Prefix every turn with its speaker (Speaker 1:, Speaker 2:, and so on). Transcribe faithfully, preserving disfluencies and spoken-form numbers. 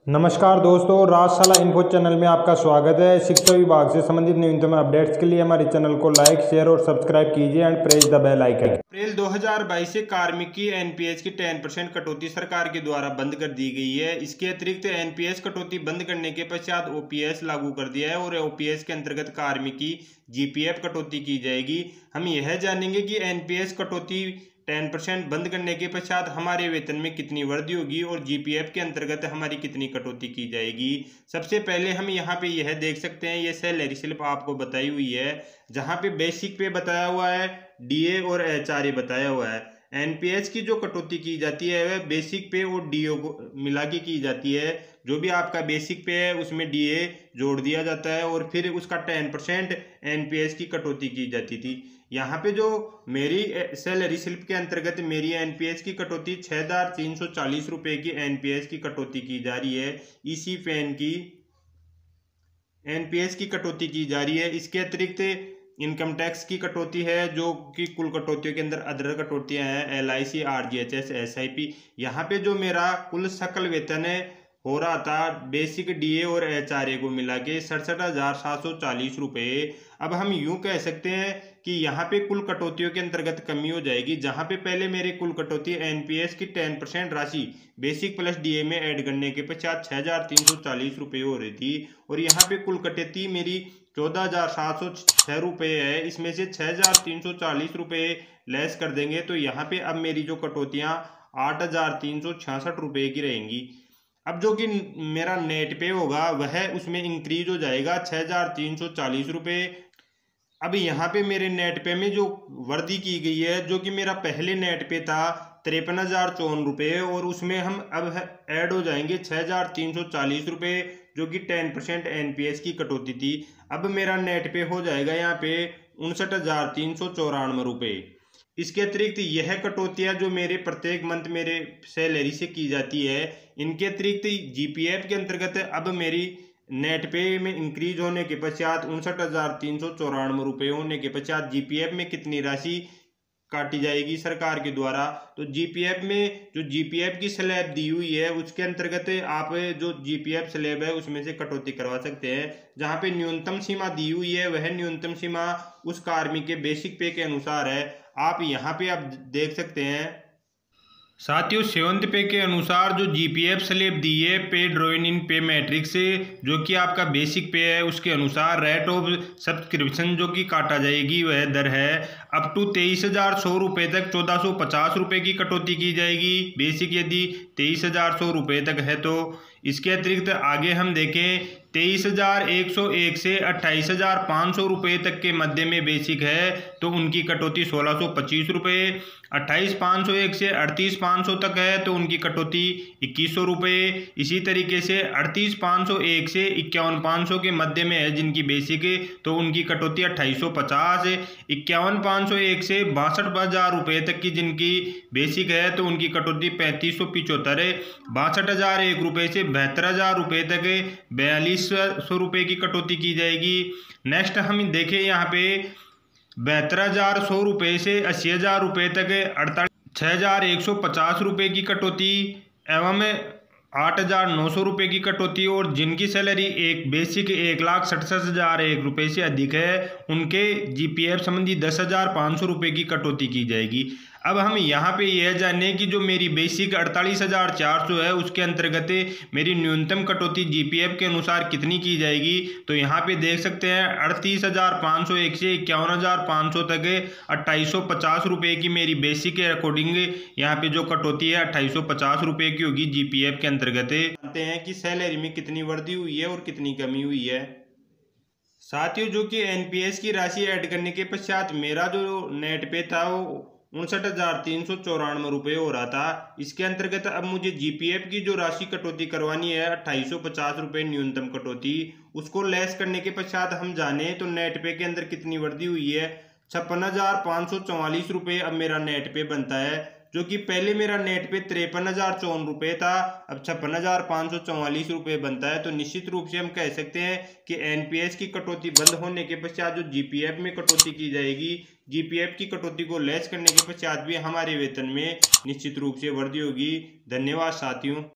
Speaker 1: नमस्कार दोस्तों, राजशाला info channel में आपका स्वागत है। शिक्षा विभाग से संबंधित न्यूनतम अपडेट्स के लिए हमारे चैनल को लाइक, शेयर और सब्सक्राइब कीजिए and press the bell icon.
Speaker 2: अप्रैल दो हज़ार बाईस से कार्मिक की एनपीएस की दस परसेंट कटौती सरकार के द्वारा बंद कर दी गई है। इसके अतिरिक्त एनपीएस कटौती बंद करने के पश्चात ओपीएस लागू कर दिया है और ओपीएस के अंतर्गत कार्मिक की जीपीएफ कटौती की जाएगी। हम यह जानेंगे कि एनपीएस कटौती टेन परसेंट बंद करने के पश्चात हमारे वेतन में कितनी वृद्धि होगी और जीपीएफ के अंतर्गत हमारी कितनी कटौती की जाएगी। सबसे पहले हम यहाँ पे यह देख सकते हैं, ये सैलरी स्लिप आपको बताई हुई है, जहाँ पे बेसिक पे बताया हुआ है, डीए और एचआरए बताया हुआ है। एनपीएस की जो कटौती की जाती है वह बेसिक पे और डीए को मिला के की जाती है। जो भी आपका बेसिक पे है उसमें डीए जोड़ दिया जाता है और फिर उसका टेन परसेंट एनपीएस की कटौती की जाती थी। यहाँ पे जो मेरी सैलरी स्लिप के अंतर्गत मेरी एनपीएस की कटौती छः हजार तीन सौ चालीस रुपये की एनपीएस की कटौती की जा रही है। ईसी फैन की एनपीएस की कटौती की जा रही है। इसके अतिरिक्त इनकम टैक्स की कटौती है, जो कि कुल कटौतियों के अंदर अदर कटौतियां हैं, L I C, R G H S, S I P. यहाँ पे जो मेरा कुल सकल वेतन है हो रहा था बेसिक, डीए और एचआरए को मिला के सड़सठ हजार सात सौ चालीस रुपये। अब हम यूं कह सकते हैं कि यहाँ पे कुल कटौतियों के अंतर्गत कमी हो जाएगी। जहाँ पे पहले मेरी कुल कटौती एनपीएस की टेन परसेंट राशि बेसिक प्लस डीए में ऐड करने के पश्चात छः हजार तीन सौ चालीस रुपये हो रही थी और यहाँ पे कुल कटौती मेरी चौदह हजार सात सौ छः रुपये है। इसमें से छः हजार तीन सौ चालीस रुपये लेस कर देंगे तो यहाँ पे अब मेरी जो कटौतियाँ आठ हजार तीन सौ छियासठ रुपये की रहेंगी। अब जो कि मेरा नेट पे होगा वह उसमें इंक्रीज हो जाएगा छः हजार तीन सौ चालीस रुपये। अब यहाँ पे मेरे नेट पे में जो वृद्धि की गई है, जो कि मेरा पहले नेट पे था तिरपन हजार चौवन रुपये और उसमें हम अब ऐड हो जाएंगे छः हजार तीन सौ चालीस रुपये, जो कि टेन परसेंट एनपीएस की कटौती थी। अब मेरा नेट पे हो जाएगा यहाँ पे उनसठ हजार तीन सौ चौरानवे रुपये। इसके अतिरिक्त यह कटौतियाँ जो मेरे प्रत्येक मंथ मेरे सैलरी से की जाती है, इनके अतिरिक्त जीपीएफ के अंतर्गत अब मेरी नेट पे में इंक्रीज होने के पश्चात उनसठ हजार तीन सौ चौरानवे रुपये होने के पश्चात जीपीएफ में कितनी राशि काटी जाएगी सरकार के द्वारा। तो जीपीएफ में जो जीपीएफ की स्लैब दी हुई है उसके अंतर्गत आप जो जीपीएफ स्लैब है उसमें से कटौती करवा सकते हैं। जहां पे न्यूनतम सीमा दी हुई है वह न्यूनतम सीमा उस कार्मिक के बेसिक पे के अनुसार है। आप यहाँ पे आप देख सकते हैं। साथियों, सेवंत पे के अनुसार जो जीपीएफ स्लैब दी है पे ड्रॉइन इन पे मैट्रिक्स से, जो कि आपका बेसिक पे है, उसके अनुसार रेट ऑफ सब्सक्रिप्शन जो कि काटा जाएगी वह दर है अप टू तेईस हजार सौ रुपये तक चौदह सौ पचास रुपये की कटौती की जाएगी। बेसिक यदि तेईस हजार सौ रुपये तक है तो। इसके अतिरिक्त आगे हम देखें तेईस हजार एक सौ एक से अट्ठाईस हजार पाँच सौ रुपये तक के मध्य में बेसिक है तो उनकी कटौती सोलह सौ पच्चीस रुपये। अट्ठाईस पाँच सौ एक से अड़तीस पाँच सौ तक है तो उनकी कटौती इक्कीस सौ रुपये। इसी तरीके से अड़तीस पाँच सौ एक से इक्यावन पाँच सौ के मध्य में है जिनकी बेसिक है तो उनकी कटौती अट्ठाईस सौ पचास। इक्यावन पाँच सौ एक से बासठ हजार रुपये तक की जिनकी बेसिक है तो उनकी कटौती पैंतीस सौ पिचहत्तर है। बासठ हजार एक रुपये से बहत्तर हजार रुपये तक बयालीस सौ रुपये की कटौती की जाएगी। नेक्स्ट हम देखें यहाँ पे बहत्तर हजार सौ रुपये से अस्सी हजार रुपये तक अड़तालीस छः हजार एक सौ पचास रुपये की कटौती एवं आठ हजार नौ सौ रुपये की कटौती और जिनकी सैलरी एक बेसिक एक लाख सड़सठ हजार एक रुपये से अधिक है उनके जीपीएफ संबंधी दस हजार पाँच सौ रुपये की कटौती की जाएगी। अब हम यहाँ पे यह जाने कि जो मेरी बेसिक अड़तालीस हजार चार सौ है उसके अंतर्गत मेरी न्यूनतम कटौती जीपीएफ के अनुसार कितनी की जाएगी। तो यहाँ पे देख सकते हैं अड़तीस हजार पाँच सौ एक से इक्यावन हजार पाँच सौ तक अट्ठाईस सौ पचास रुपये की मेरी बेसिक के अकॉर्डिंग यहाँ पे जो कटौती है अट्ठाईस सौ पचास रुपये की होगी जीपीएफ के अंतर्गत। जानते हैं कि सैलरी में कितनी वृद्धि हुई है और कितनी कमी हुई है। साथियों, जो कि एनपीएस की राशि ऐड करने के पश्चात मेरा जो नेट पे था वो उनसठ हजार तीन सौ चौरानवे रुपये हो रहा था। इसके अंतर्गत अब मुझे जीपीएफ की जो राशि कटौती करवानी है अट्ठाईस सौ पचास रुपये न्यूनतम कटौती, उसको लेस करने के पश्चात हम जाने तो नेट पे के अंदर कितनी वृद्धि हुई है। छप्पन हजार पाँच सौ चौवालीस रुपये अब मेरा नेट पे बनता है, जो कि पहले मेरा नेट पे तिरपन हजार चौवन रुपये था, अब छप्पन हजार पाँच सौ चौवालीस रुपये बनता है। तो निश्चित रूप से हम कह सकते हैं कि एनपीएस की कटौती बंद होने के पश्चात जो जीपीएफ में कटौती की जाएगी, जीपीएफ की कटौती को लेस करने के पश्चात भी हमारे वेतन में निश्चित रूप से वृद्धि होगी। धन्यवाद साथियों।